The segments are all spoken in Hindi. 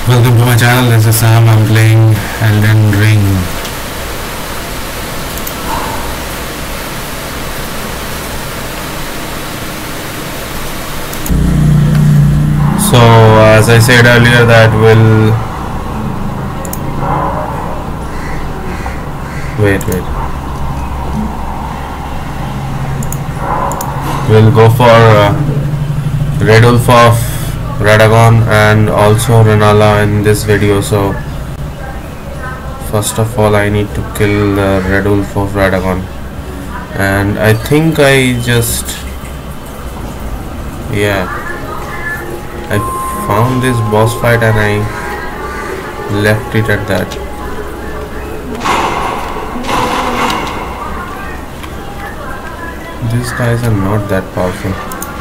Welcome to my channel. This is Sam. I'm playing Elden Ring. So, as I said earlier, that we'll we'll go for Red Wolf of Radagon and also Rennala in this video. So first of all, I need to kill the Red Wolf of Radagon, and I think I found this boss fight and I left it at that. These guys are not that powerful.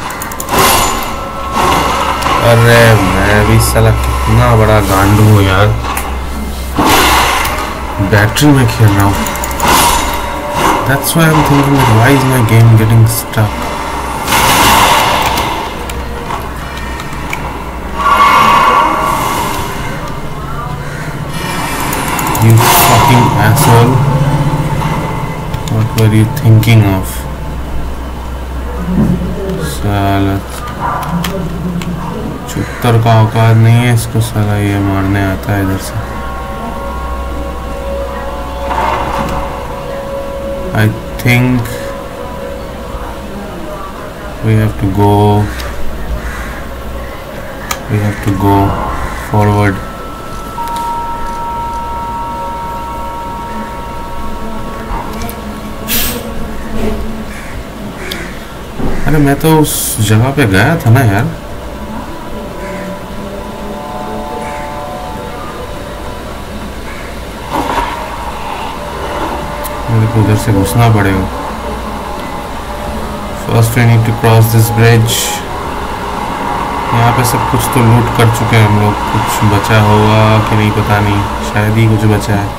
अरे मैं भी साला कितना बड़ा गांडू हूँ यार, बैटरी में खेल रहा हूँ. That's why I'm thinking that why is my game getting stuck? You fucking asshole! What were you thinking of? साला चुत्तर का औकात नहीं है इसको, साला ये मारने आता है इधर से. I think we have to go forward. अरे मैं तो उस जगह पे गया था ना यार. मेरे को उधर से घुसना पड़ेगा. First we need to cross this bridge. यहाँ पे सब कुछ तो लूट कर चुके हैं हम लोग. कुछ बचा होगा कि नहीं पता नहीं, शायद ही कुछ बचा है.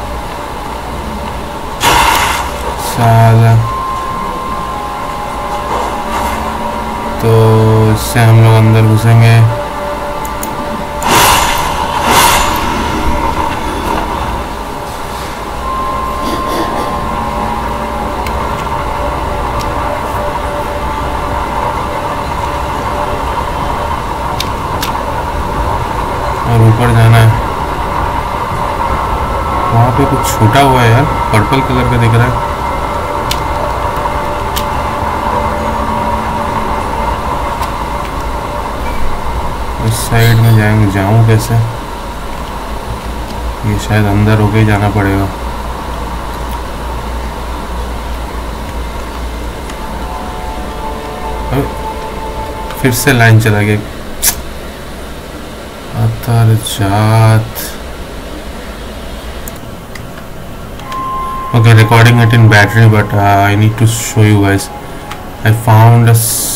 साला तो इससे हम लोग अंदर घुसेंगे. और ऊपर जाना है. वहाँ पे कुछ छूटा हुआ है यार, पर्पल कलर का दिख रहा है. इस साइड में जाऊँ कैसे? ये शायद अंदर होके ही जाना पड़ेगा. फिर से लाइन चला गया. अतर जात. Okay, recording it in battery, but I need to show you guys. I found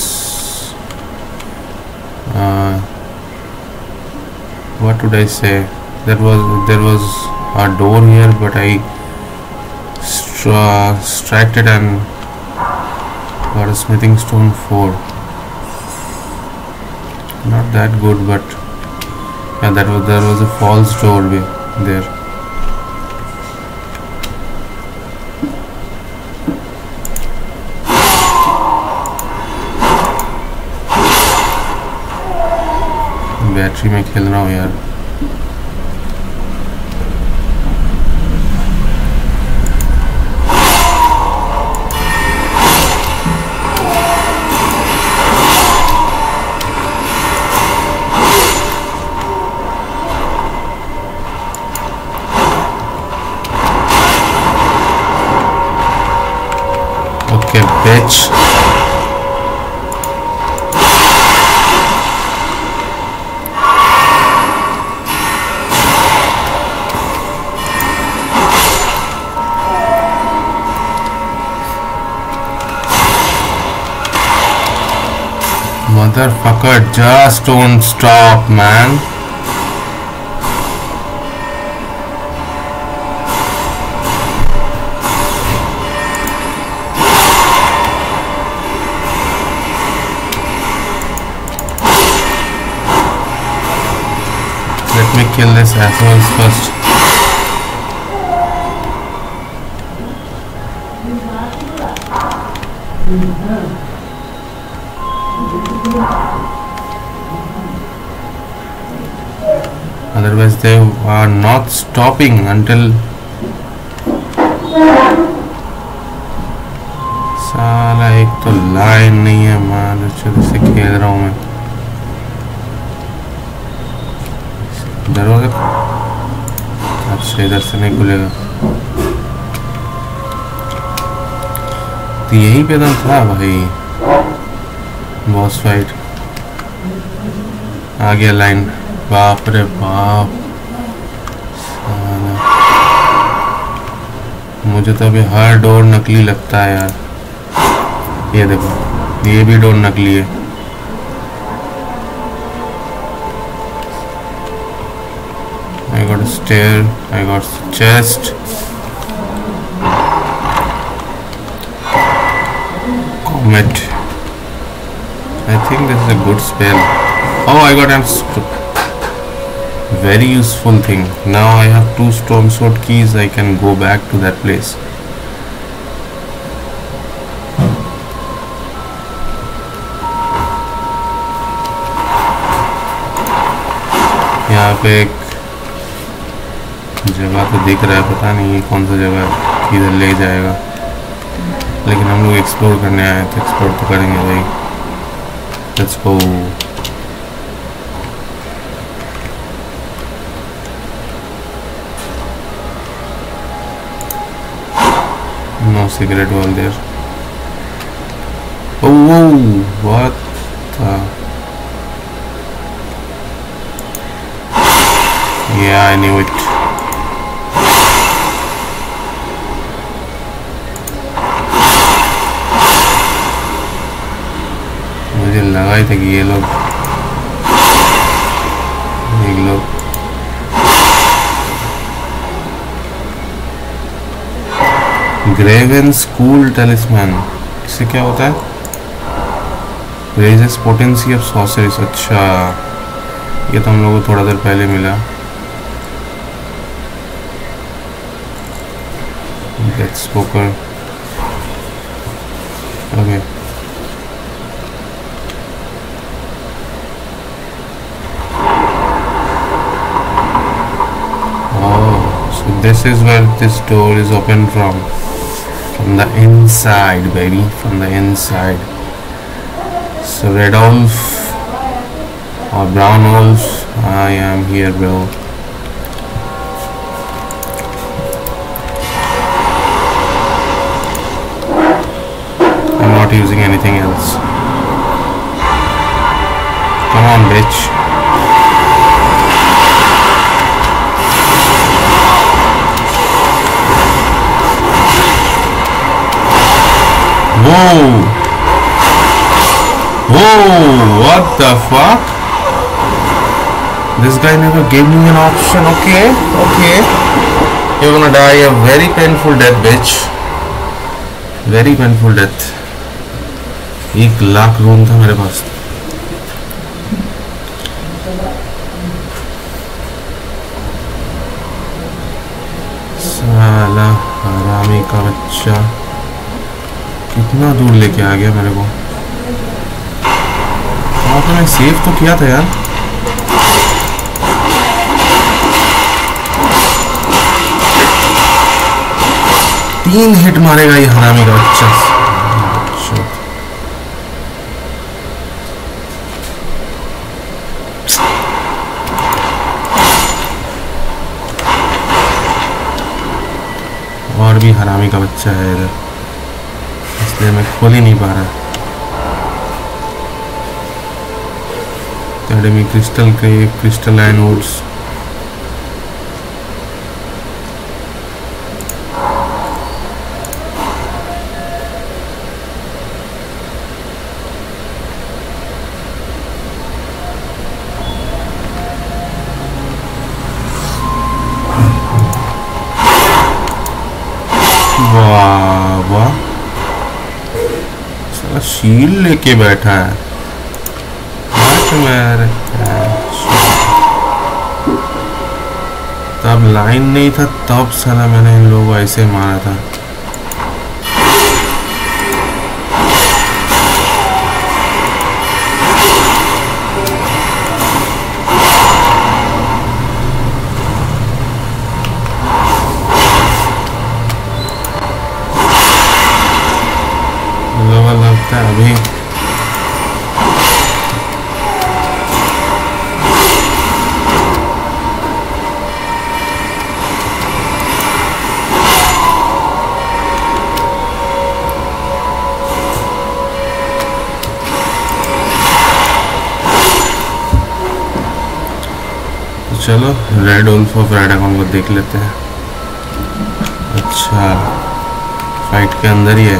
what would I say? There was a door here, but I struck it and got a smithing stone 4. Not that good, but yeah, there was a false doorway there. Battery में खेल रहा हूँ यार. Okay, bitch. Motherfucker, just don't stop, man. kill this assholes first. Otherwise they are not stopping until साला एक तो लाइन नहीं है मार अच्छे से खेल रहा हूँ मैं दरवाजा अच्छा इधर से नहीं खुलेगा तो यही पे था भाई बॉस फाइट आ गया लाइन बाप रे बाप मुझे तो अभी हर डोर नकली लगता है यार ये देखो ये भी डोर नकली है I got a stair, I got a chest. Comet. I think this is a good spell. Oh, I got a very useful thing. Now I have 2 stone sword keys. I can go back to that place. यहाँ पे एक जगह तो दिख रहा है पता नहीं ये कौन सा जगह है किधर ले जाएगा लेकिन हम लोग एक्सप्लोर करने आए हैं तो एक्सप्लोर तो करेंगे भाई let's go no cigarette wall there oh what yeah I knew it मुझे लगा ही था कि ये लोग ग्रेवन स्कूल टेलिस्मैन इससे क्या होता है रेजेस पोटेंसी ऑफ सॉर्सरीज अच्छा ये तो हम लोगों को थोड़ा देर पहले मिला गेट्स पोकर okay this is where this door is open from the inside baby from the inside so red wolf or brown wolf I am here bro I'm not using anything else come on bitch Whoa! Whoa! What the fuck? This guy never gave me an option. Okay, okay. You're gonna die a very painful death, bitch. Very painful death. 1,00,000 room था मेरे पास. साला हरामी का बच्चा. कितना दूर लेके आ गया मेरे को वहाँ पे मैं सेव तो किया था यार तीन हिट मारेगा ये हरामी का बच्चा और भी हरामी का बच्चा है इधर इसलिए मैं खोल ही नहीं पा रहा एकेडमी क्रिस्टल क्रिस्टलाइन वुड्स वाह वाह शील लेके बैठा है जब लाइन नहीं था तब साला मैंने इन लोगों को ऐसे मारा था। लगता है अभी चलो रेड वुल्फ ऑफ रैडागॉन को देख लेते हैं। अच्छा फाइट के अंदर ही है।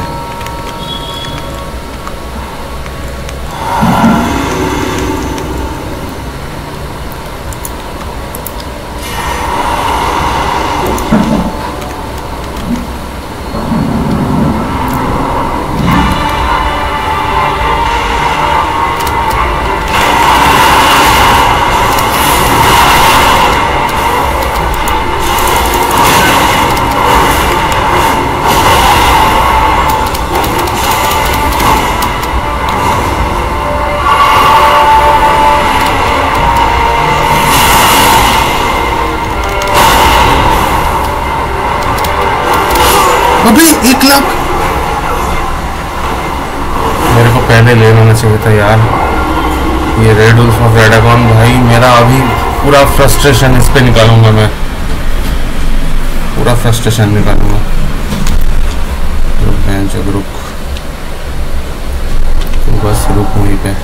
अबे 1 लाख मेरे को पहले ले लेना चाहिए था यार। ये रेड वुल्फ ऑफ रैडागॉन भाई मेरा अभी पूरा फ्रस्ट्रेशन इस पे निकालूंगा मैं, पूरा फ्रस्ट्रेशन निकालूंगा। रुक तो बस रुक वहीं पे।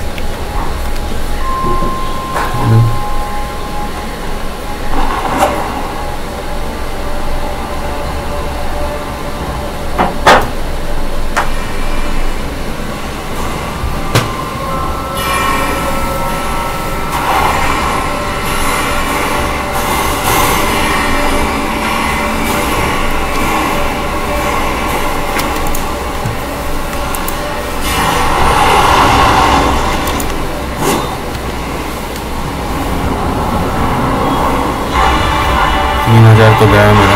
तो गया मेरा।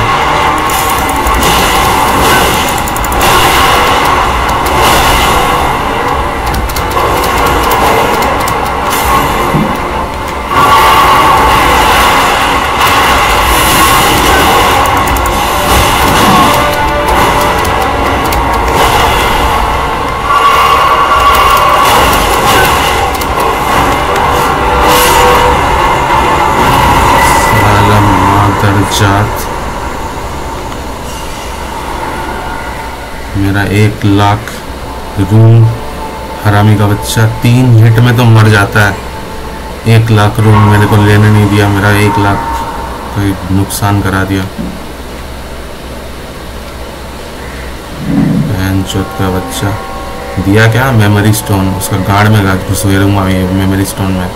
जात मेरा 1 लाख रूम हरामी का बच्चा 3 हिट में तो मर जाता है। 1 लाख रूम मेरे को लेने नहीं दिया, मेरा 1 लाख कोई नुकसान करा दिया। बहनचोद का बच्चा दिया क्या? Memory stone. उसका गाड़ में घुसेरूंगा ये मेमोरी स्टोन में।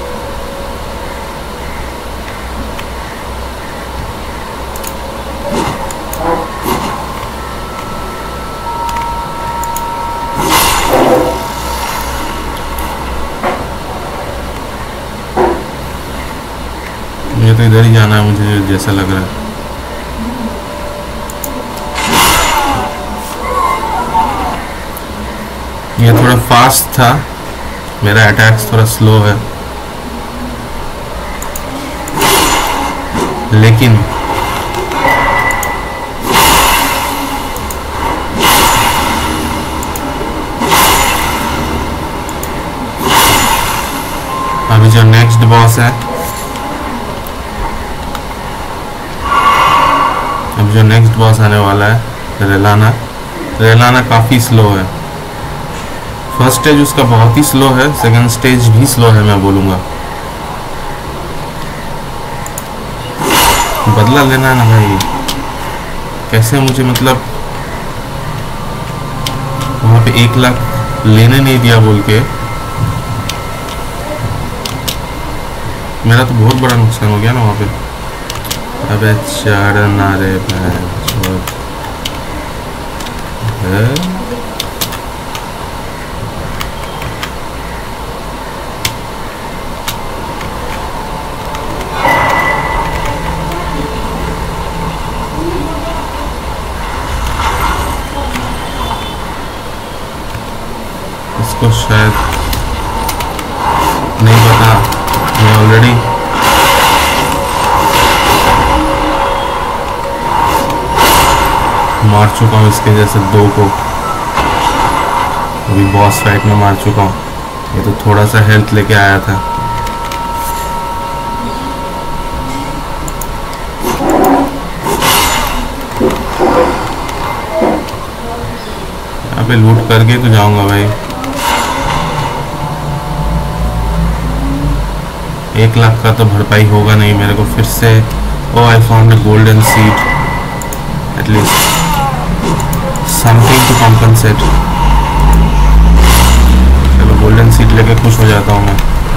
तो इधर ही जाना है मुझे जैसा लग रहा है। ये थोड़ा फास्ट था, मेरा अटैक्स थोड़ा स्लो है, लेकिन अभी जो नेक्स्ट बॉस है, अब जो नेक्स्ट बॉस आने वाला है रेलाना काफ़ी स्लो है। फर्स्ट स्टेज उसका बहुत ही स्लो है, सेकंड स्टेज भी स्लो है मैं बोलूँगा। बदला लेना है ना भाई, कैसे मुझे मतलब वहाँ पे 1 लाख लेने नहीं दिया बोल के मेरा तो बहुत बड़ा नुकसान हो गया ना वहाँ पे। अबे चढ़ना रे आपको शायद नहीं पता, मैं ऑलरेडी मार चुका हूँ इसके जैसे 2 को, अभी बॉस फाइट में मार चुका हूँ। ये तो थोड़ा सा हेल्थ लेके आया था। यहाँ पे लूट करके तो जाऊंगा भाई। 1 लाख का तो भरपाई होगा नहीं मेरे को फिर से। Oh I found a golden seed, at least something to compensate. चलो गोल्डन सीट लेके खुश हो जाता हूँ मैं।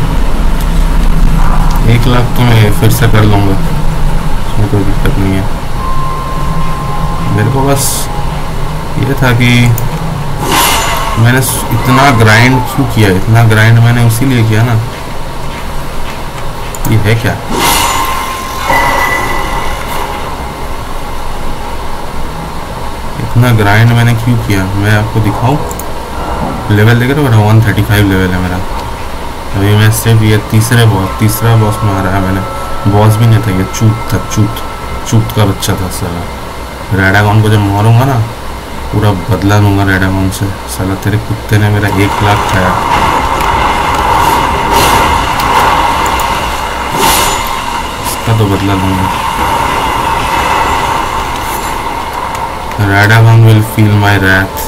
1 लाख तो मैं फिर से कर लूँगा, उसमें कोई दिक्कत नहीं है। मेरे को बस ये था कि मैंने इतना ग्राइंड क्यों किया, इतना ग्राइंड मैंने इसीलिए किया ना। ये है क्या? इतना ग्राइंड मैंने क्यों किया, मैं आपको दिखाऊं। लेवल देख रहे हो, 135 लेवल है मेरा। अभी मैं सिर्फ ये तीसरा बॉस मारा है मैंने। बॉस भी नहीं था, ये चूत था, चूत का बच्चा था साला। रेडागॉन को जब मारूंगा ना पूरा बदला लूंगा रेडागॉन से। साला तेरे कुत्ते ने मेरा 1 लाख खाया। इसका तो बदला लूंगा। Radagon will feel my wrath.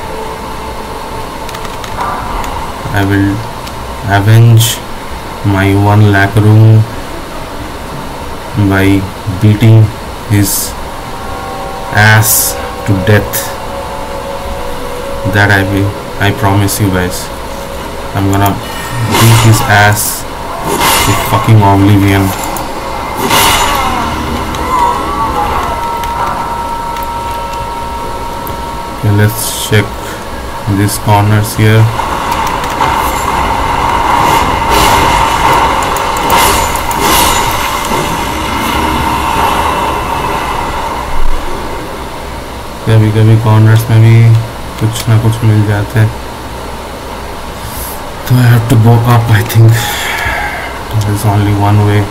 I will avenge my 1 lakh rune by beating his ass to death. That I promise you guys. I'm gonna beat his ass to fucking oblivion. Okay, let's check these corners here. कभी कभी कॉर्नर्स में भी कुछ ना कुछ मिल जाते हैं, तो I have to go up. I think there is only one way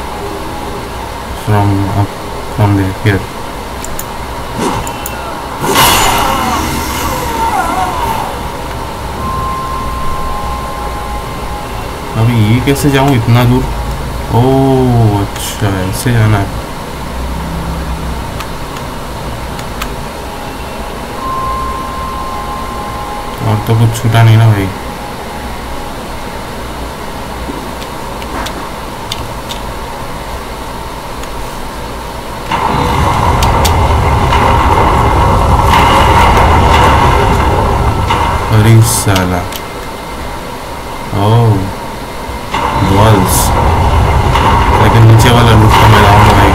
from there here. अभी ये कैसे जाऊँ इतना दूर? ओह अच्छा, ऐसे जाना है। और तो कुछ छूटा नहीं ना भाई। अरे साला, ओह वॉल्स, लेकिन नीचे वाला लूट का मैं लाऊंगा भाई।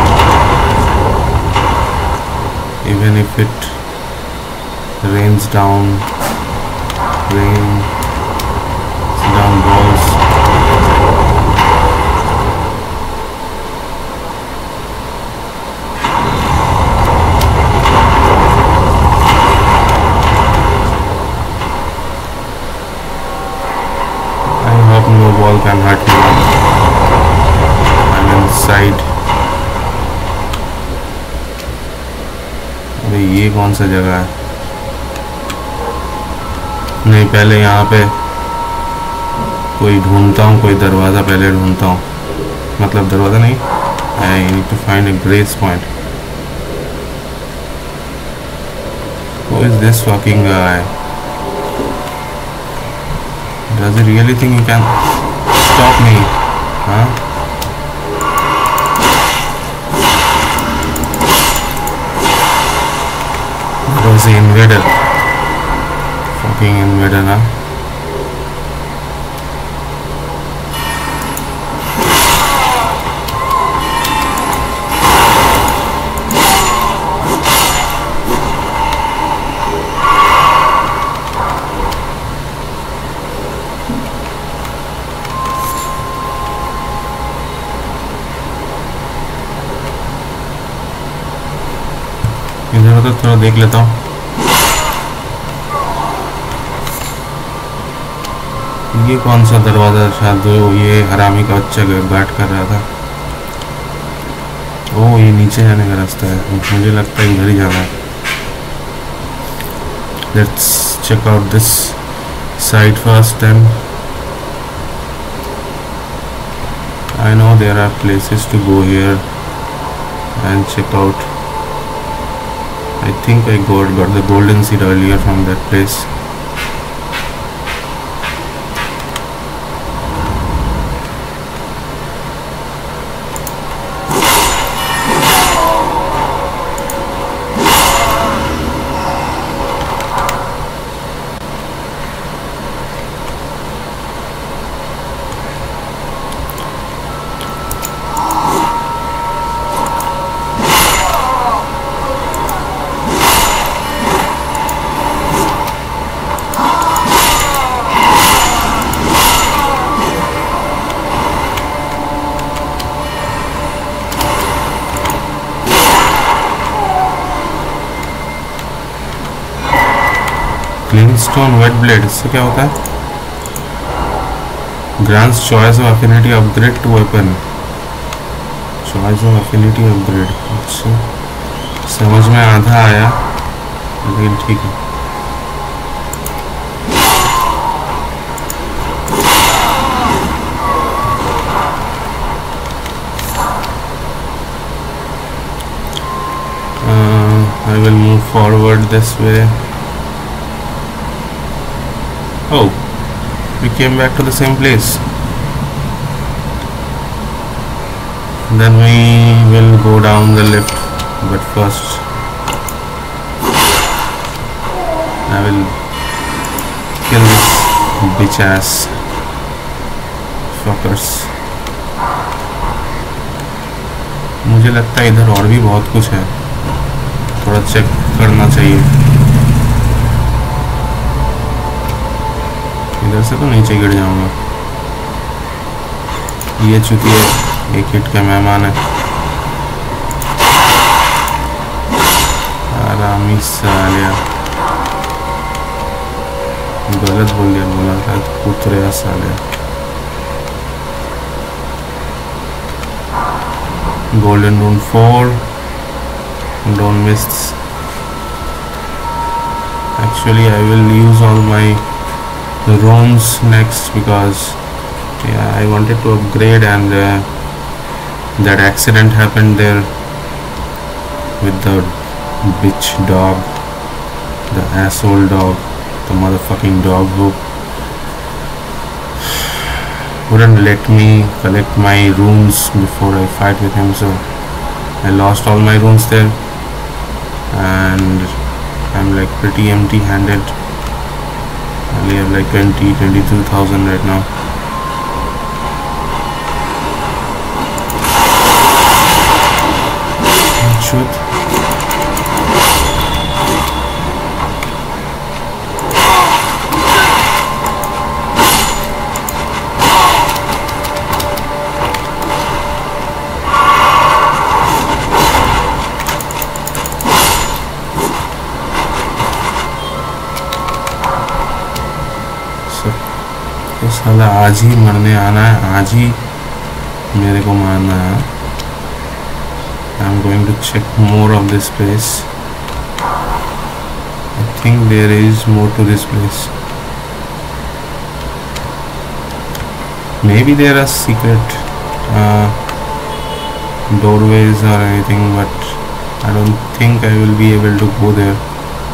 Even if it rains down walls. I hope no ball can hurt me. I'm inside. अरे ये कौन सा जगह है? नहीं, पहले यहाँ पे कोई ढूंढता हूँ, कोई दरवाज़ा पहले ढूंढता हूँ। मतलब दरवाज़ा नहीं, I need to find a grace point. Who is this fucking guy? Does he really think he can stop me? Huh? That was the invader. Fucking invader, ना? इधर उधर थोड़ा देख लेता हूँ। ये कौन सा दरवाज़ा? शायद ये हरामी का बच्चा गार्ड कर रहा था। ओह, ये नीचे जाने का रास्ता है। मुझे लगता है इधर ही जाना है। Let's check out this side first and I know there are places to go here and check out. I think I got the golden seed earlier from that place. Glintstone wet blade, इससे क्या होता है? Grants choice of affinity upgrade to weapon. Choice of affinity upgrade. अच्छा, समझ में आधा आया, लेकिन ठीक है। I will move forward this way. Oh, we came back to the same place. Then we will go down the lift, but first I will kill this bitch ass fuckers. मुझे लगता है इधर और भी बहुत कुछ है, थोड़ा चेक करना चाहिए। इधर से तो नीचे गिर जाऊंगा। ये चुतिया एक हिट का मेहमान है, आरामी सालिया। गलत बोल दिया, बोला था कुतरे सालिया। Golden rune 4, don't miss. Actually I will use all my runes next because yeah, I wanted to upgrade, and that accident happened there with the bitch dog, the asshole dog, the motherfucking dog who wouldn't let me collect my runes before I fight with him, so I lost all my runes there and I'm like pretty empty handed. I only have like 22,000 right now. Shoot. साला आज ही मरने आना है, आज ही मेरे को मारना है। I am going to check more of this place. I think there is more to this place. Maybe there are secret doorways or anything, but I don't think I will be able to go there.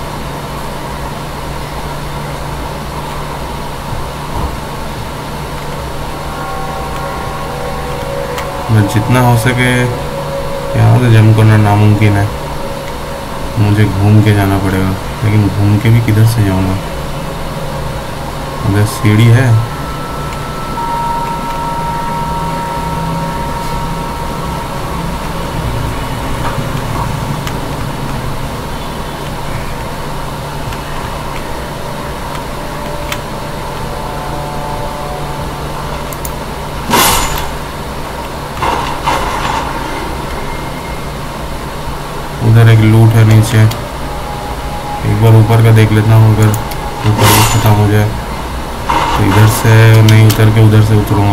मैं जितना हो सके यहाँ से जंप करना नामुमकिन है, मुझे घूम के जाना पड़ेगा। लेकिन घूम के भी किधर से जाऊँगा? उधर सीढ़ी है। उधर एक लूट है नीचे, एक बार ऊपर का देख लेता हूँ, अगर ऊपर भी खत्म हो जाए तो इधर से नहीं उतर के उधर से उतरूँगा।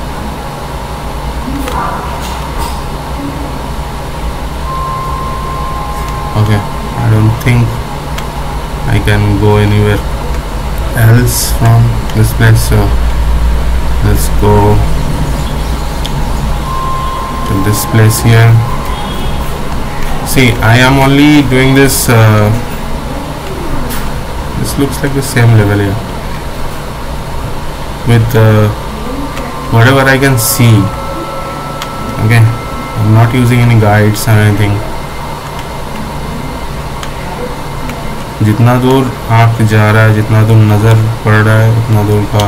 Okay, I don't think I can go anywhere else from this place, so let's go to this place here. See, I am only doing this this looks like the same level here with whatever I can see. Okay, I'm not using any guides or anything. जितना दूर आँख जा रहा है, जितना दूर नज़र पड़ रहा है, उतना दूर का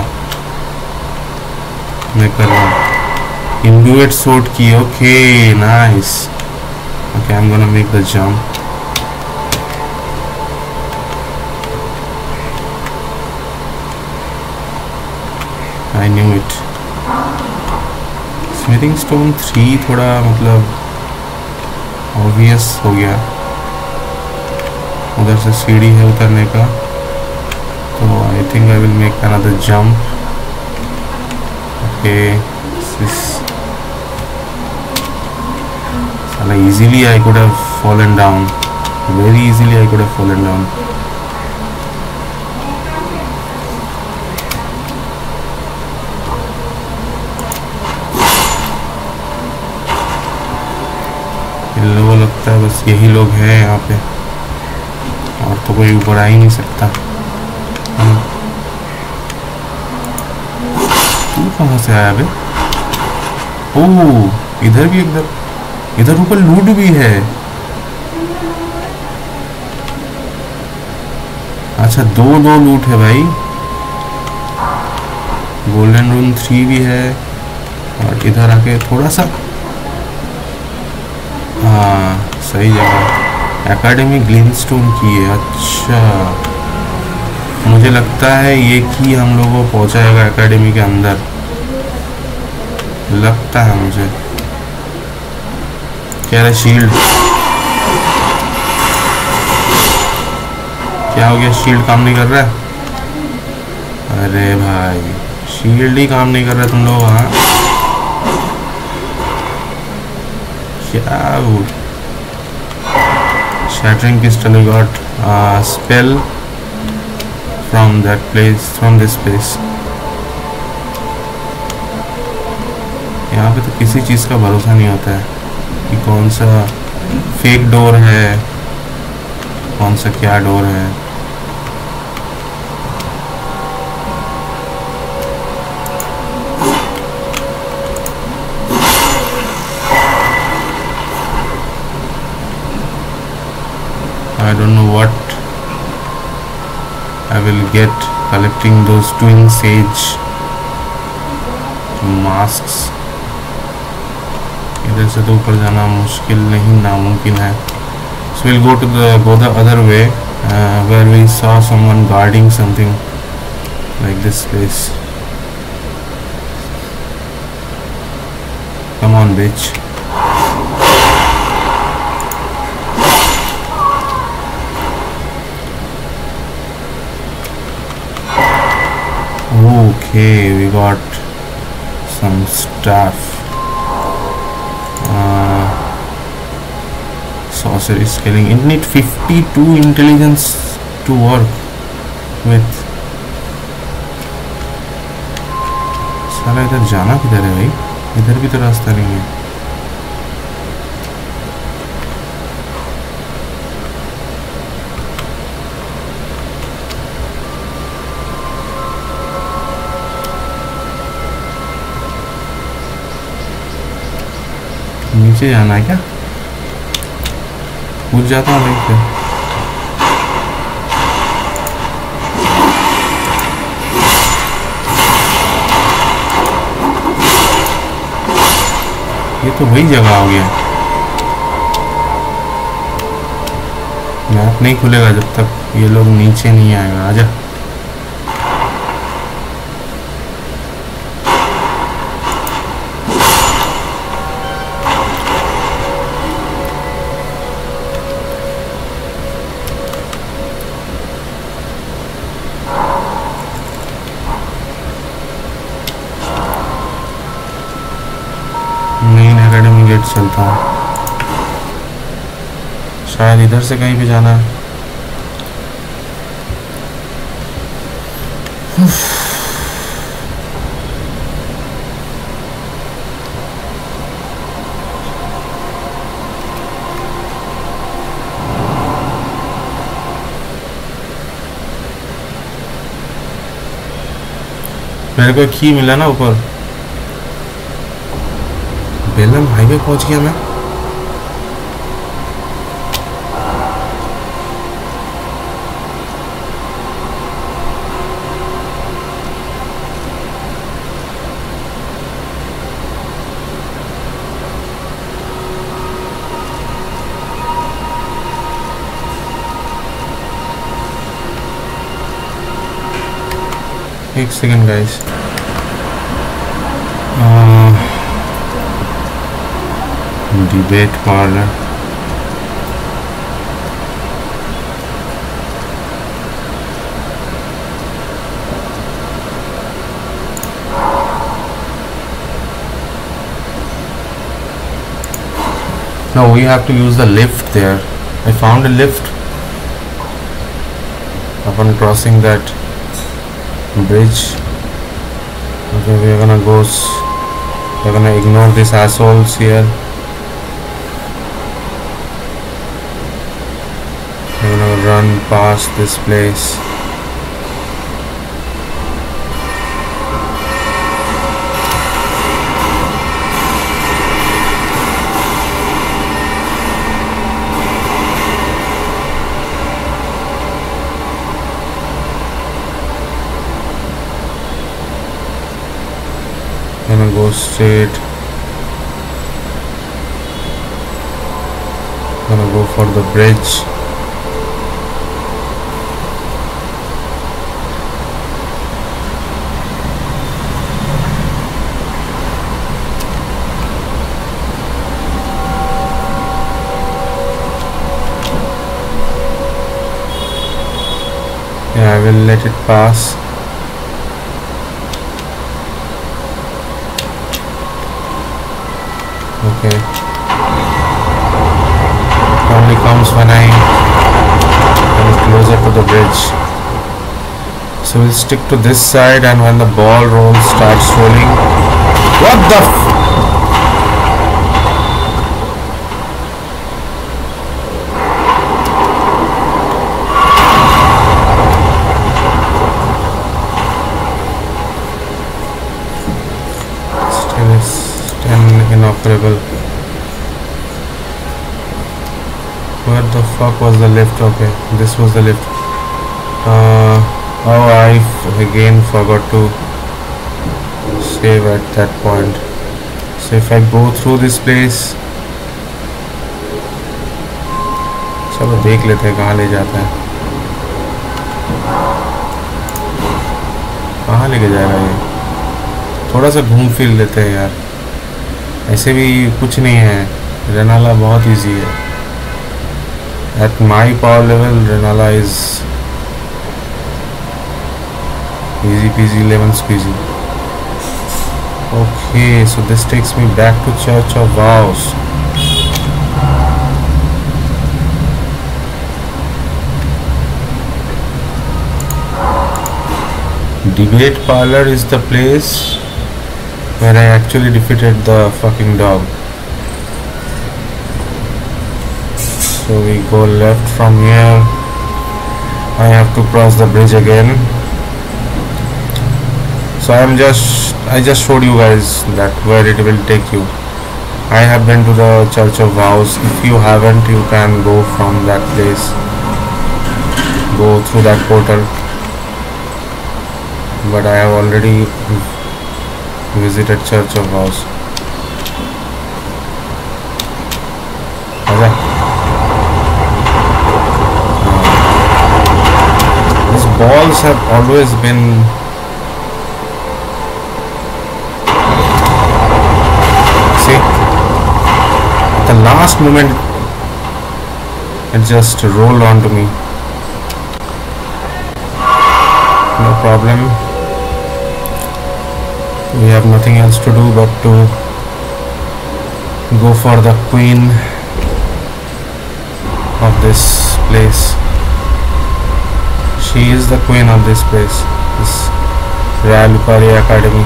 मैं कर रहा हूँ। इंडुएट शॉट की, okay nice. Okay, I am gonna make the jump. I knew it. Smithing stone 3 थोड़ा मतलब ऑब्वियस हो गया। उधर से सीढ़ी है उतरने का, तो I think I will make another jump. Okay, साला easily I could have fallen down, very easily I could have fallen down. इन लोगों लगता है बस यही लोग हैं यहाँ पे, और तो कोई ऊपर आ ही नहीं सकता। तू कहाँ से आया बे? ओह, इधर भी इधर ऊपर लूट भी है। अच्छा, दो लूट है भाई। गोल्डन रूम 3 भी है, और इधर आके थोड़ा सा, हाँ सही जगह। एकेडमी ग्लिनस्टोन की है। अच्छा, मुझे लगता है ये की हम लोगों को पहुंचाएगा एकेडमी के अंदर, लगता है मुझे। क्या है? शील्ड। क्या हो गया? शील्ड काम नहीं कर रहा है? अरे भाई, शील्ड ही काम नहीं कर रहा तुम लोग। हाँ, क्या? Shattering pistol, we got a spell from that place, from this place. यहाँ पे तो किसी चीज़ का भरोसा नहीं होता है कि कौन सा फेक डोर है, कौन सा क्या डोर है। I don't know what I will get collecting those twin sage masks. इधर से तो ऊपर जाना मुश्किल नहीं, नामुमकिन है। So we'll go the other way where we saw someone guarding something like this place. Come on, bitch. Okay, we got some stuff. Sorcery scaling. It need 52 intelligence to work with. साला इधर जाना किधर है भाई? इधर भी तो रास्ता नहीं है। नीचे जाना है क्या? कूद जाता हूँ भाई फिर। ये तो वही जगह हो गया। मैप नहीं खुलेगा जब तक ये लोग नीचे नहीं आएगा। आजा। चलता हूँ, शायद इधर से कहीं भी जाना है। मेरे को की मिला ना ऊपर। बेलम हाईवे पहुंच गया मैं। एक second guys, debate parlour. No, we have to use the lift there. I found a lift upon crossing that bridge. Okay, we're gonna ignore these assholes here. We're gonna run past this place. Gonna go straight. Gonna go for the bridge. Yeah, I will let it pass. Okay. Only comes when I come closer to the bridge. So we'll stick to this side, and when the ball starts rolling. What the inoperable. Where the fuck was the lift? Okay, this was the lift. Oh, I again forgot to save at that point. So if I go through this place, चलो देख लेते हैं कहाँ ले जाता है, कहाँ लेके जाएगा ये। थोड़ा सा घूम फिर लेते हैं यार, ऐसे भी कुछ नहीं है। रेनाला बहुत इजी है। At my power level Rennala is easy peasy, lemon squeezy. Okay, so this takes me back to church of vows. Debate parlor is the place where I actually defeated the fucking dog. So we go left from here. I have to cross the bridge again. So I just showed you guys that where it will take you. I have been to the Church of Vows. If you haven't, you can go from that place, go through that portal. But I have already visited Church of Vows. These balls have always been at the last moment it just rolled onto me. No problem. We have nothing else to do but to go for the queen of this place. She is the queen of this place, this Royal Lupari Academy.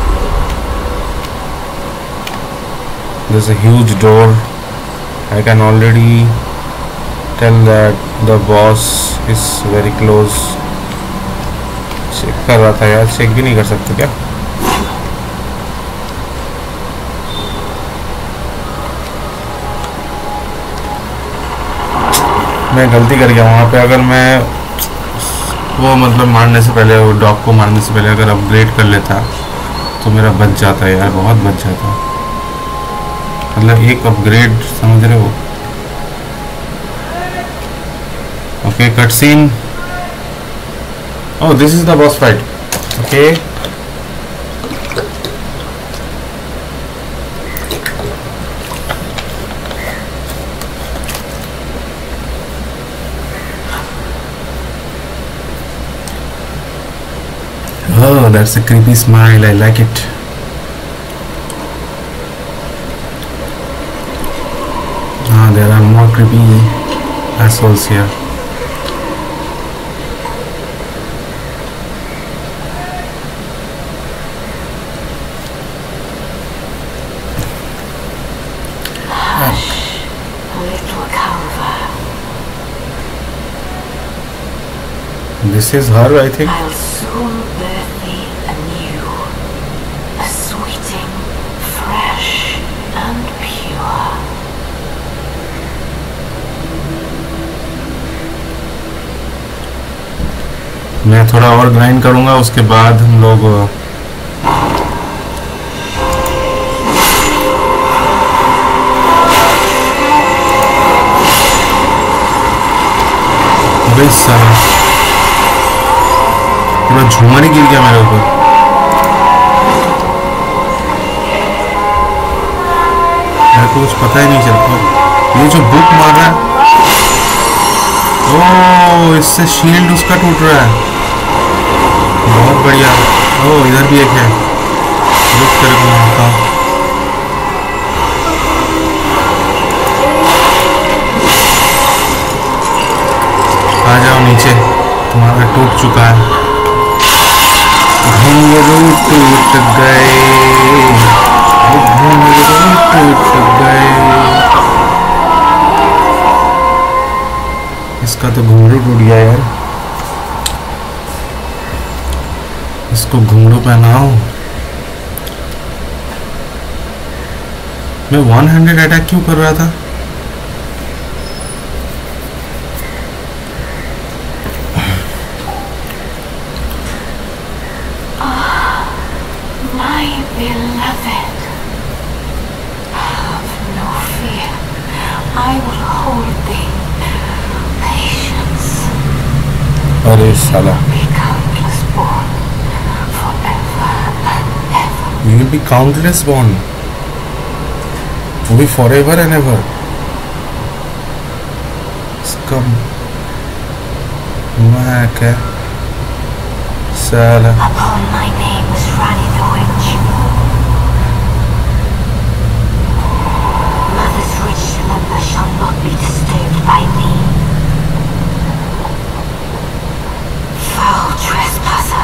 There's a huge door. I can already tell that the boss is very close. Check कर रहा था यार, चेक भी नहीं कर सकते क्या? मैं गलती कर गया वहाँ पे। अगर मैं वो मतलब मारने से पहले, वो डॉग को मारने से पहले अगर अपग्रेड कर लेता तो मेरा बच जाता यार, बहुत बच जाता। मतलब एक अपग्रेड, समझ रहे हो? Okay, cut scene. Oh, this is the boss fight. Okay, oh, that's a creepy smile. I like it. There are more creepy assholes here. Hush, little Calva. This is her, I think. I'll soon birth thee anew, a sweeting, fresh and pure. मैं थोड़ा और ग्राइंड करूंगा, उसके बाद हम लोग पूरा झूमर ही गिर गया मेरे ऊपर। मेरे को कुछ पता ही नहीं चलता। ये जो बुक मार रहा है, ओह, इससे शील्ड उसका टूट रहा है। बहुत बढ़िया। ओह, इधर भी एक है। रुक, तेरे को मारता हूँ। आ जाओ नीचे, तुम्हारा टूट चुका है। घुंघरू टूट गए, घुंघरू टूट गए। इसका तो घुंघरू टूट गया यार। इसको घुंघरू पहनाओ। मैं वन हैंडेड अटैक क्यों कर रहा था? Beloved, have no fear. I will hold thee. Patience. अरे साला। Be countless born forever and ever. You will be countless born. Will be forever and ever. Scum. मैं क्या? साला। Upon my name was Rani the Witch. Mother's rich slumber shall not be disturbed by me. Foul trespasser.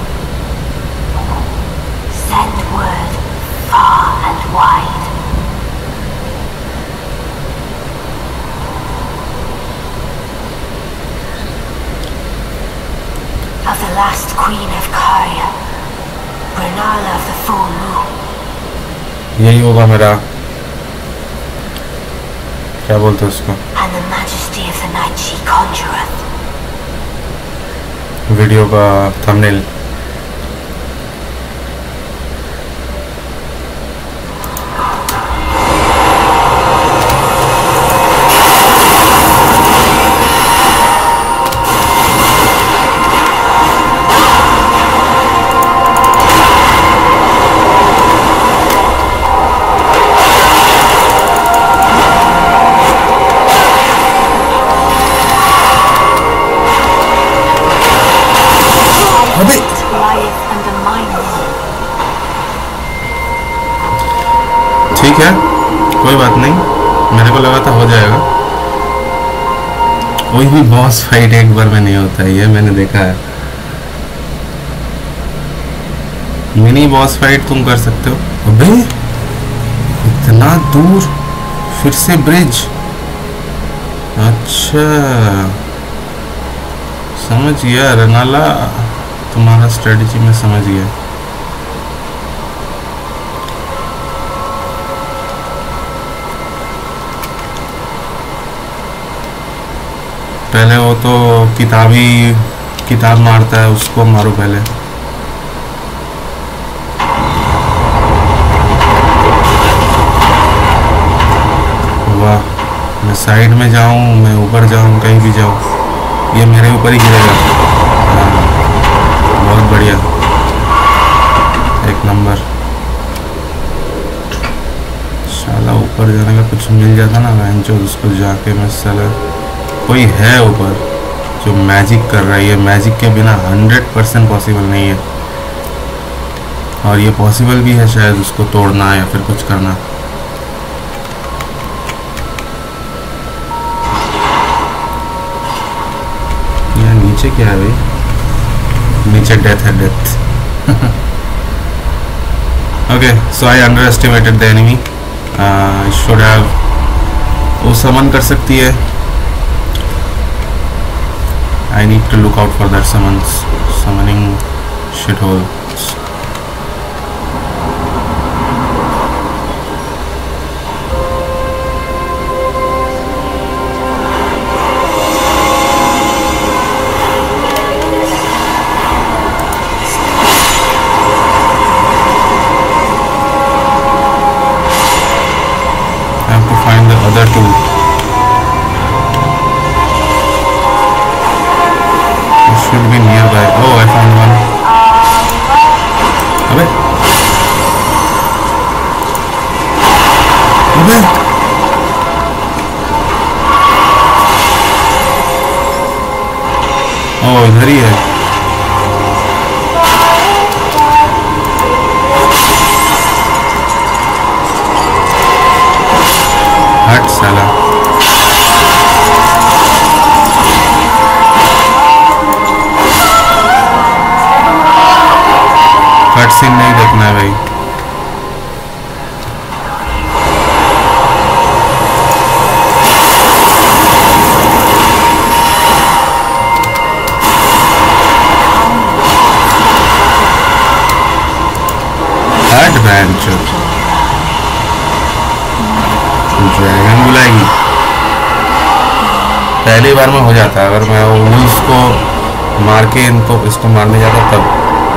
Send word far and wide. Of the last queen of Karya, Renala of the full moon. यही होगा मेरा, क्या बोलते हैं उसको, And the majesty of the night she conjureth. Video का थंबनेल। अबे मेरे को लगा था हो जाएगा। कोई भी बॉस फाइट एक बार में नहीं होता है, ये मैंने देखा है। मिनी बॉस फाइट तुम कर सकते हो। अबे इतना दूर, फिर से ब्रिज। अच्छा समझ गया रनाला, तुम्हारा स्ट्रेटजी में समझ गया। पहले वो तो किताब मारता है, उसको मारो पहले। वाह, मैं साइड में जाऊं, मैं ऊपर जाऊं, कहीं भी जाऊं, ये मेरे ऊपर ही गिरेगा। हाँ, बहुत बढ़िया, एक नंबर। साला ऊपर जाने का कुछ मिल जाता ना बेंचो, उसको जाके मैं साला कोई है ऊपर जो मैजिक कर रहा है। ये मैजिक के बिना 100% पॉसिबल नहीं है, और ये पॉसिबल भी है शायद उसको तोड़ना या फिर कुछ करना। यार नीचे क्या है भाई? नीचे डेथ है, death. Okay, so I underestimated the enemy. Should have, वो समन कर सकती है। I need to look out for that summoning shitholes. I have to find the other two. Should be nearby. Oh, I found one. अबे अबे ओ इधर ही है। हट साला। कट सीन नहीं देखना है भाई। एडवेंचर ड्रैगन बुलाएगी। पहली बार में हो जाता है, अगर मैं वुल्स को मार के इसको मारने जाता तब।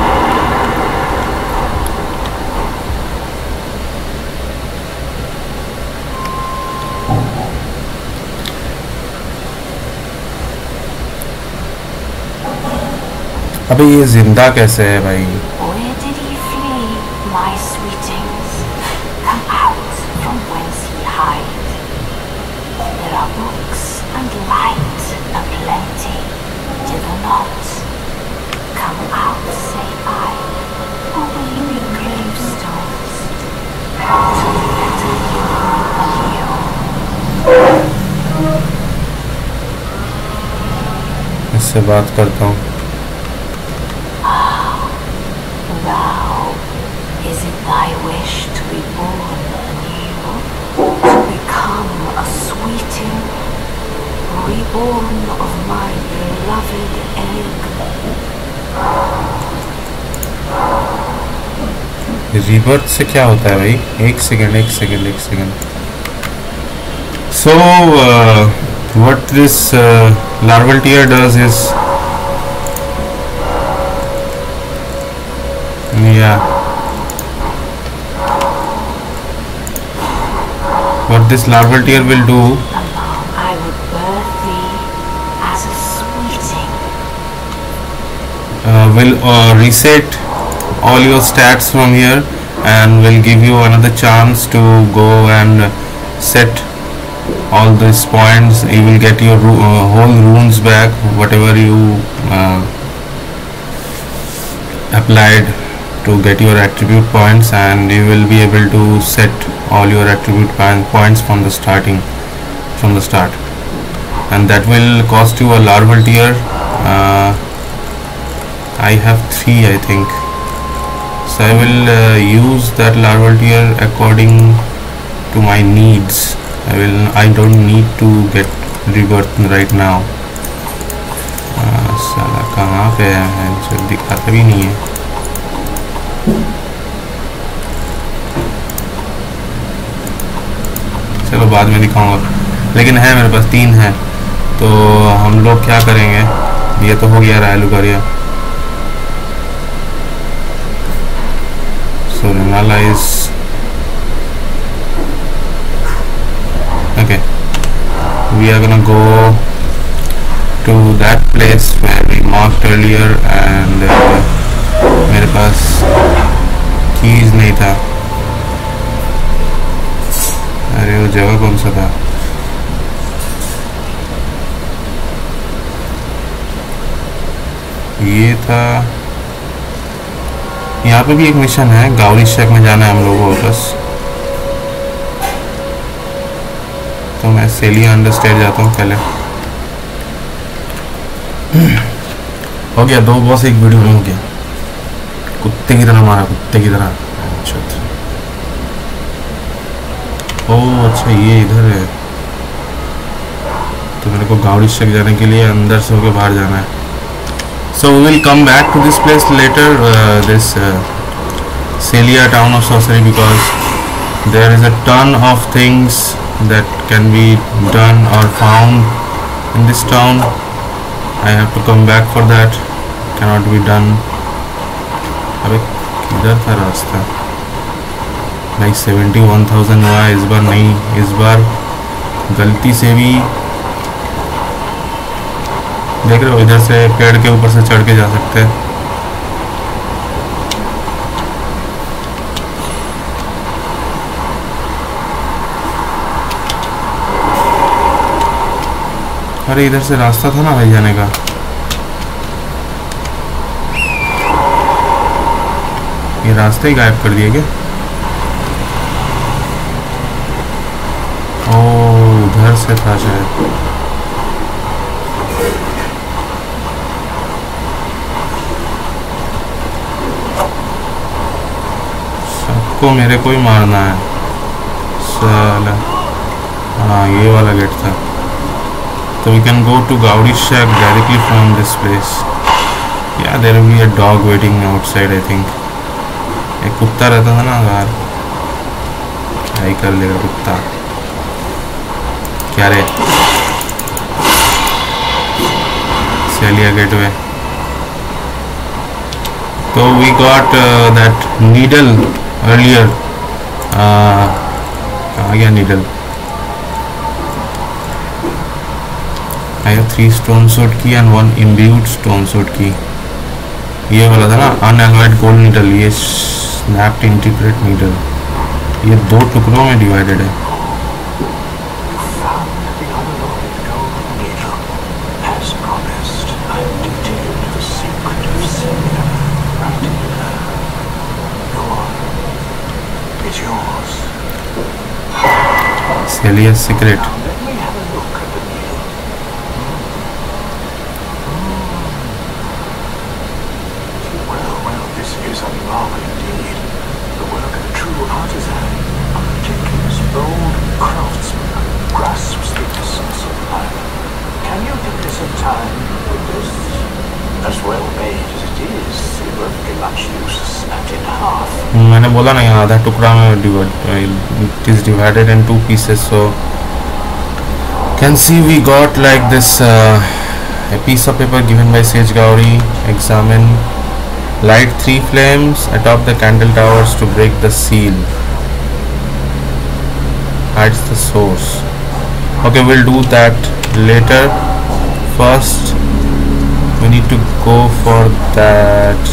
अबे ये जिंदा कैसे है भाई? Where did he flee, my sweetings? Come out from whence he hide. There are books and light aplenty. Did they not? Come out, say I, or will you be gravestones? To better you anew. इससे बात करता हूँ। Thy wish to be born anew, to become a sweeting, reborn of my beloved egg. Rebirth से क्या होता है भाई? एक second. So what this larval tear does is, yeah, what this larval tear will do, I would birth thee as a sweeting. Will reset all your stats from here and will give you another chance to go and set all these points. You will get your whole runes back, whatever you applied to get your attribute points, and you will be able to set all your attribute points from the starting. from the start, and that will cost you a larval tier. I have 3, I think, so I will use that larval tier according to my needs. I don't need to get rebirth right now. साला कहाँ पे है, जो दिखाता भी नहीं है. चलो बाद में दिखाऊंगा, लेकिन है मेरे पास 3 है. तो हम लोग क्या करेंगे, ये तो हो गया रायलुकारिया. So Renala is okay. We are gonna go to that place where we marked earlier, and मेरे पास keys नहीं था. अरे वो जगह कौन सा था? ये था, यहाँ पे भी एक मिशन है, गावरी शेक में जाना है हम लोगों को बस. तो मैं सेलिया अंडरस्टैंड जाता हूँ पहले. हो गया 2 बॉस एक वीडियो में हो गया. कुत्ते की तरह मारा, कुत्ते की तरह. ओह अच्छा, ये इधर है. तो मेरे को गावरी शेक जाने के लिए अंदर से होके बाहर जाना है. So we will come back to this place later, this Celia town of sorcery, because there is a ton of things that can be done or found in this town. I have to come back for that. Cannot be done. अबे किधर था रास्ता भाई? 71,000 हुआ इस बार. नहीं, इस बार गलती से भी देख रहे हो, इधर से पेड़ के ऊपर से चढ़ के जा सकते हैं. अरे इधर से रास्ता था ना भाई जाने का. ये रास्ते ही गायब कर दिए क्या? ओह उधर से था शायद. को मेरे को ही मारना है साला. हाँ ये वाला गेट था. तो we can go to Gaudi Shack directly from this place. Yeah, there will be a dog waiting outside, I think. एक कुत्ता रहता था ना बाहर. क्या ही कर लेगा कुत्ता. क्या रे? Sellia gateway. तो we got that needle earlier. कहाँ गया needle? I have 3 stone sword key and 1 imbued stone sword key. ये वाला था ना unalloyed gold needle. ये snapped integrate needle. ये 2 टुकड़ों में डिवाइडेड है. Celia's secret. Well, this is a marvel indeed. The work of a true artisan, a meticulous, bold craftsman grasps the essence of life. Can you give me some time with this? As well made as it is, it won't be much use snapped in half. मैंने बोला ना यहाँ आधा टुकड़ा में it is divided in 2 pieces. So can see we got like this a piece of paper given by Sage Gauri. Examine, light 3 flames atop the candle towers to break the seal. Hides the source. Okay, we'll do that later. First we need to go for that.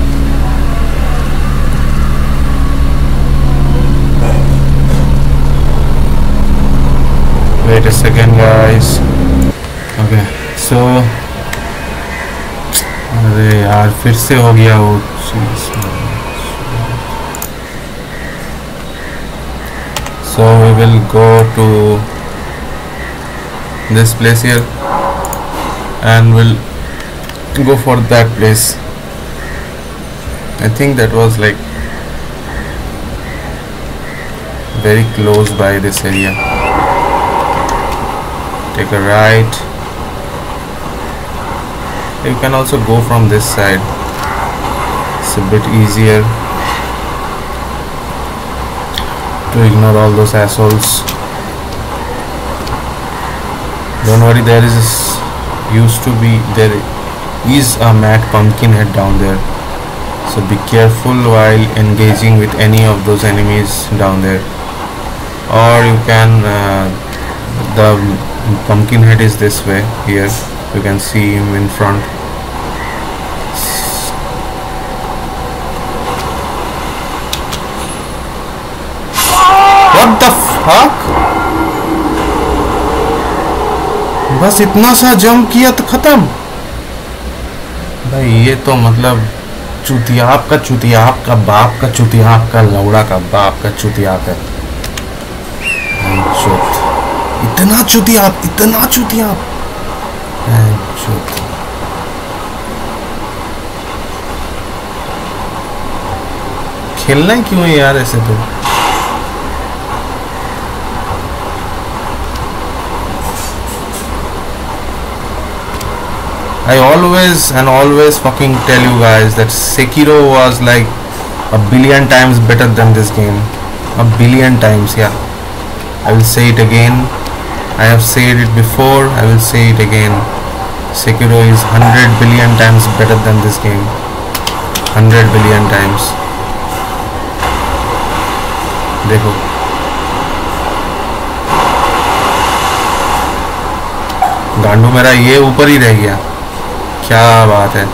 Wait a second guys. Okay, so अरे यार फिर से हो गया वो चीज़. So we will go to this place here, and we'll go for that place. I think that was like very close by this area. Take a right. You can also go from this side. It's a bit easier to ignore all those assholes. Don't worry, there is a mad pumpkin head down there, so be careful while engaging with any of those enemies down there. Or you can the pumpkin head is this way here. You can see him in front. What the fuck? बस इतना सा जंप किया तो खत्म। भाई ये तो मतलब चुतियाप का बाप का चुतियाप का लौड़ा का बाप का चुतियाप है। इतना चुतियाप खेलना ही क्यों है यार ऐसे तो। I always fucking tell you guys that Sekiro was like a billion times better than this game. A billion times, yeah. I will say it again. I have said it before. I will say it again. Sekiro is 100 billion times better than this game. 100 billion times. देखो गांडू मेरा ये ऊपर ही रह गया। क्या बात है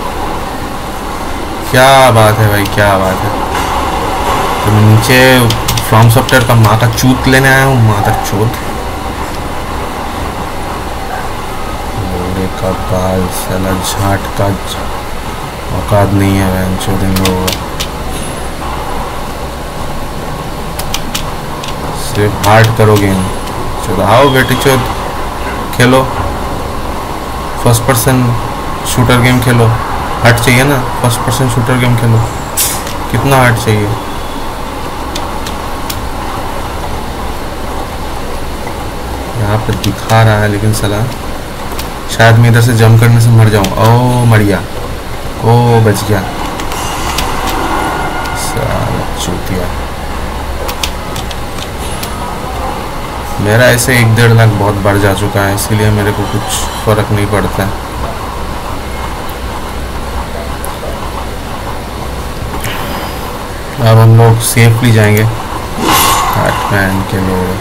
भाई, क्या बात है। तो मैं नीचे फ्रॉम सॉफ्टवेयर का माँ का चूत लेने आया हूँ। माँ का चूत लोड़े का बाल साला झाट का औकात नहीं है वैन चोद इन लोगों को। सिर्फ हार्ड करो गेम। चलो आओ बेटी चोद खेलो, फर्स्ट पर्सन शूटर गेम खेलो। हट चाहिए ना, फर्स्ट पर्सन शूटर गेम खेलो। कितना हट चाहिए? यहाँ पे दिखा रहा है लेकिन साला शायद मैं इधर से जंप करने से मर जाऊँ। ओ मर गया, ओ बच गया साला चूतिया। मेरा ऐसे 1-1.5 लाख बहुत बढ़ जा चुका है, इसीलिए मेरे को कुछ फर्क नहीं पड़ता है। अब हम लोग सेफली जाएंगे। बैटमैन के लोग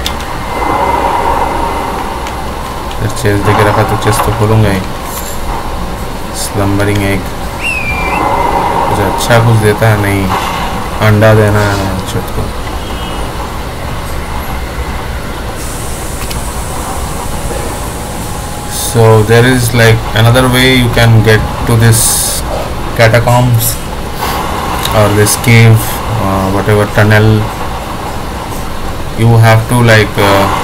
चेस देके रखा तो चेस तो खोलूंगा ही। स्लम्बरिंग एग कुछ अच्छा कुछ देता है नहीं, अंडा देना है छत को। So there is like another way you can get to this catacombs or this cave, whatever tunnel. You have to like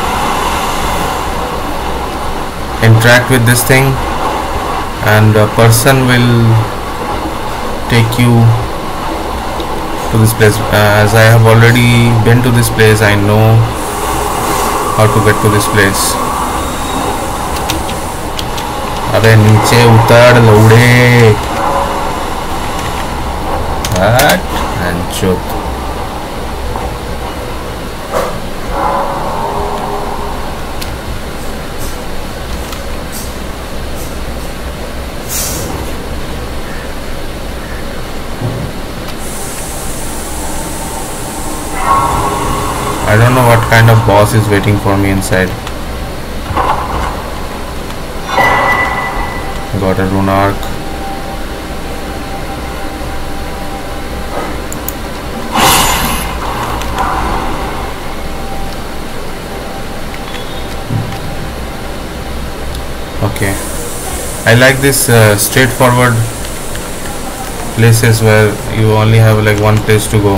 interact with this thing, and a person will take you to this place. As I have already been to this place, I know how to get to this place. अबे नीचे उतर लौड़े। I don't know what kind of boss is waiting for me inside. Got a rune arc. Okay, I like this straightforward places where you only have like one place to go.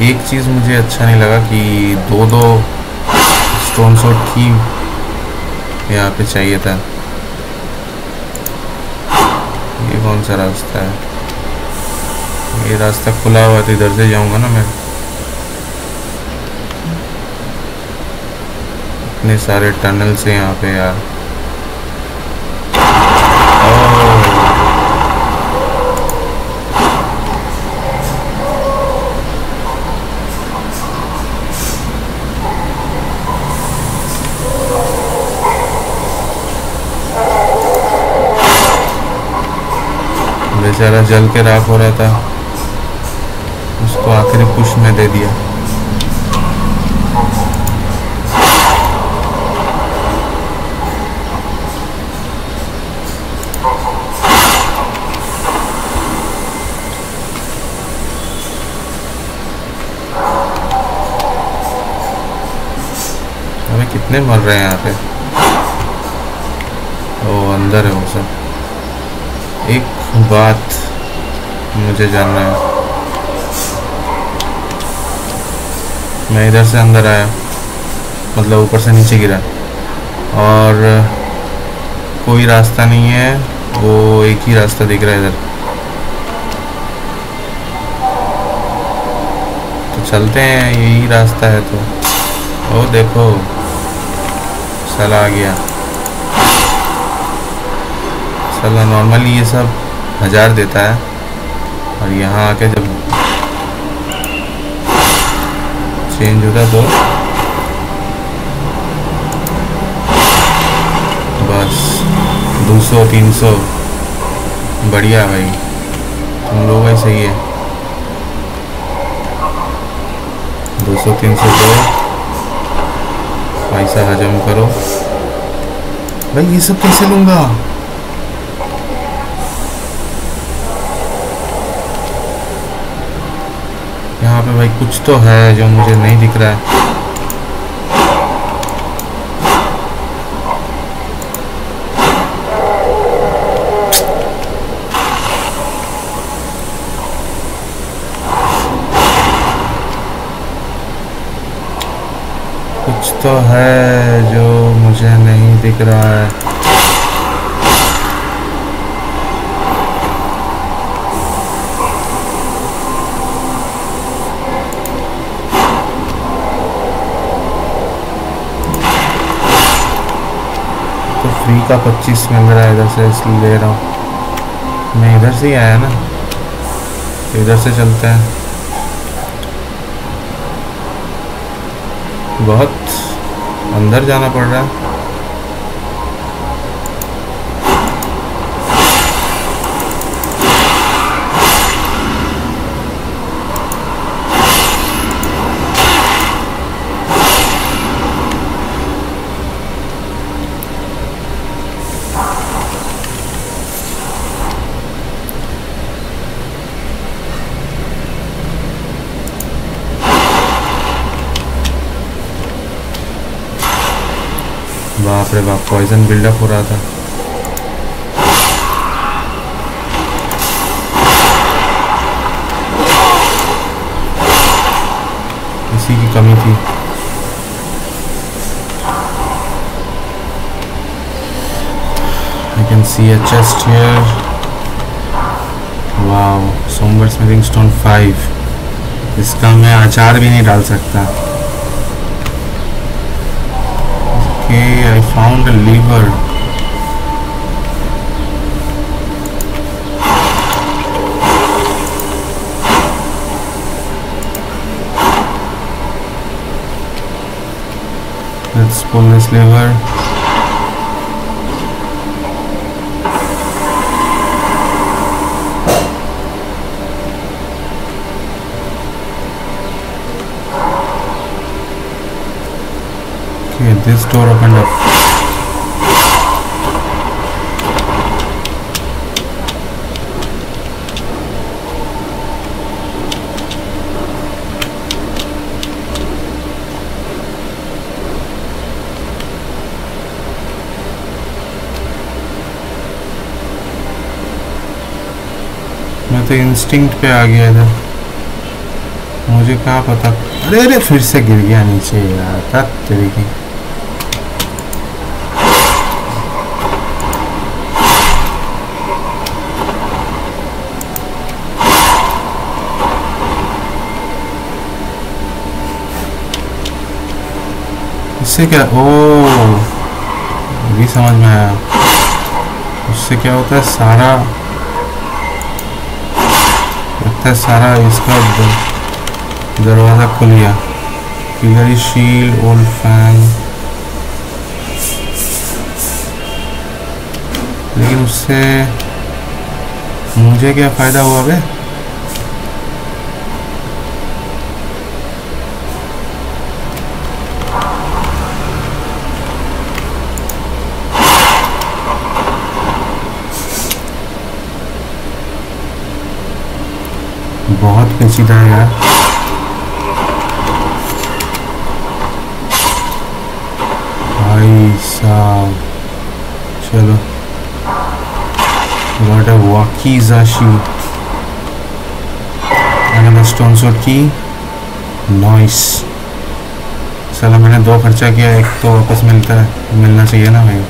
एक चीज़ मुझे अच्छा नहीं लगा कि दो दो स्टोन शॉट की यहाँ पे चाहिए था। ये कौन सा रास्ता है? ये रास्ता खुला हुआ तो इधर से जाऊंगा ना मैं। इतने सारे टनल से यहाँ पे यार। बेचारा जल के राख हो रहा था, उसको आखिरी पुश में दे दिया। अबे कितने मर रहे हैं यहाँ पे? ओ अंदर है वो सब। एक बात मुझे जानना है, मैं इधर से अंदर आया, मतलब ऊपर से नीचे गिरा और कोई रास्ता नहीं है, वो एक ही रास्ता दिख रहा है इधर। तो चलते हैं, यही रास्ता है तो। ओ देखो साला आ गया। साला नॉर्मली ये सब 1000 देता है और यहाँ आके जब चेंज होता तो बस 200-300। बढ़िया भाई, तुम लोग ही सही है। 200-300 दो, पैसा हजम करो भाई। ये सब कैसे लूँगा? यहाँ पे भाई कुछ तो है जो मुझे नहीं दिख रहा है। कुछ तो है जो मुझे नहीं दिख रहा है। फ्री का 25 मिल रहा है इधर से, इसलिए ले रहा हूँ। मैं इधर से ही आया ना, तो इधर से चलते हैं। बहुत अंदर जाना पड़ रहा है। बाप रे बाप, पॉइजन बिल्डअप हो रहा था। इसी की कमी थी। I can see a chest here. Wow, Somber Smithing Stone 5. इसका मैं अचार भी नहीं डाल सकता। Okay, I found a lever. Let's pull this lever. Okay, this door opened up. मैं तो इंस्टिंक्ट पे आ गया इधर। मुझे कहाँ पता। अरे अरे फिर से गिर गया नीचे यार, तक तेरी की। इससे क्या, ओ अभी समझ में आया। उससे क्या होता है, सारा लगता है सारा इसका दरवाज़ा खुल गया। पिलरी शील्ड, ओल्ड फैन, लेकिन उससे मुझे क्या फ़ायदा हुआ बे? बहुत पेचीदा है यार। भाई साहब चलो, what a wakizashi and a stone sword की नॉइस। साला मैंने 2 खर्चा किया, एक तो वापस मिलना चाहिए ना भाई।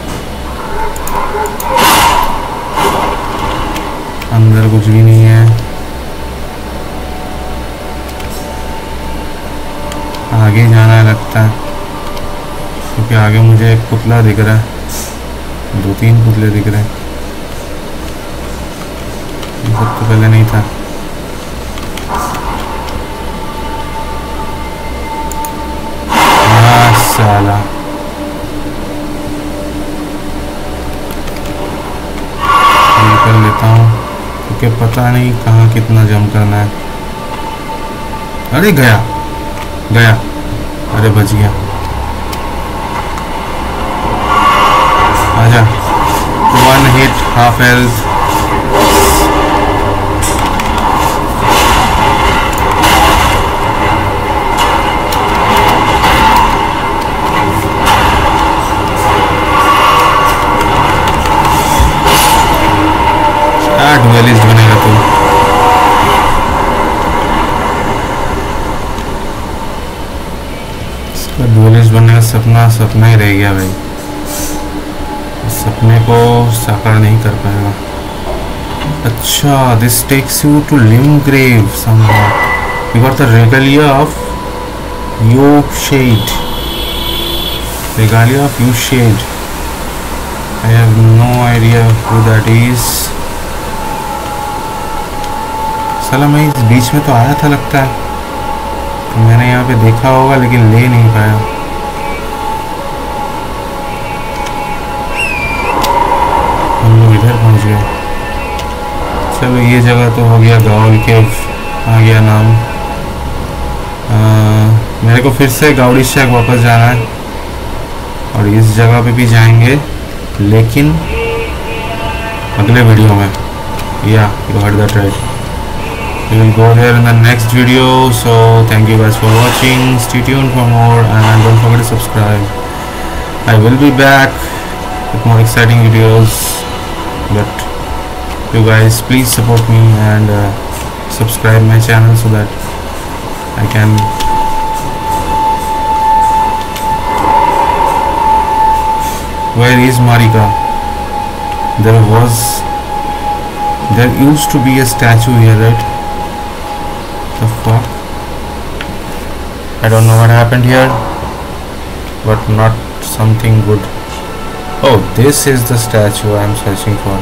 अंदर कुछ भी नहीं है। आगे जाना लगता है, क्योंकि आगे मुझे एक पुतला दिख रहा है, 2-3 पुतले दिख रहे हैं। ये सब तो पहले नहीं था। साला ये कर लेता हूँ, क्योंकि पता नहीं कहाँ कितना जंप करना है। अरे गया, अरे बच गया। आजा, 1 hit, half health। डुएलिस्ट बनेगा तू। इसका डुएलिस्ट बनने का सपना ही रह गया भाई। सपने को साकार नहीं कर पाएगा। अच्छा, this takes you to Limgrave somehow. You got the regalia of Eochaid. Regalia of Eochaid, I have no idea who that is. साला मैं इस बीच में तो आया था लगता है, तो मैंने यहाँ पे देखा होगा लेकिन ले नहीं पाया। हम लोग इधर पहुँच गए। चलो ये जगह तो हो गया, गाउल केव आ गया नाम। मेरे को फिर से गाउडी शैक वापस जाना है और इस जगह पे भी जाएंगे, लेकिन अगले वीडियो में। Yeah you heard that right, we will go there in the next video. So thank you guys for watching. Stay tuned for more and don't forget to subscribe. I will be back with more exciting videos, but you guys please support me and subscribe my channel so that I can where is Marika? There used to be a statue here, right? The fuck? I don't know what happened here, but not something good. Oh, this is the statue I am searching for.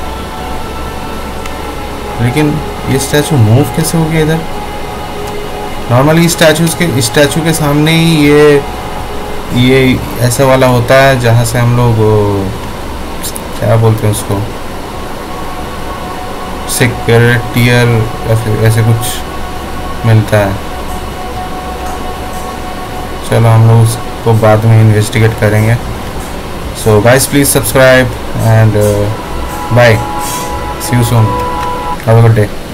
लेकिन ये स्टैचू मूव कैसे हो गया इधर? नॉर्मली स्टैचू के सामने ही ये ऐसा वाला होता है जहाँ से हम लोग क्या बोलते हैं उसको, सिक्योरिटियर या फिर ऐसे कुछ मिलता है। चलो हम लोग उसको बाद में इन्वेस्टिगेट करेंगे। So guys please subscribe and bye, see you soon, have a good day.